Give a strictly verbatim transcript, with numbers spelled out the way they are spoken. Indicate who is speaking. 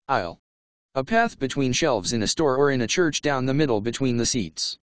Speaker 1: Aisle. A path between shelves in a store or in a church down the middle between the seats.